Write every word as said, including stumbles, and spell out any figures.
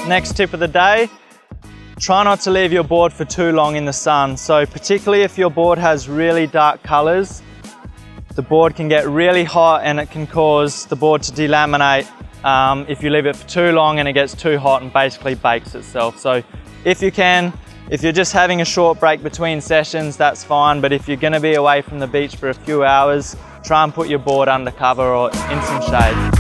Next tip of the day, try not to leave your board for too long in the sun. So particularly if your board has really dark colors, the board can get really hot and it can cause the board to delaminate um, if you leave it for too long and it gets too hot and basically bakes itself. So if you can, if you're just having a short break between sessions, that's fine. But if you're gonna be away from the beach for a few hours, try and put your board under cover or in some shade.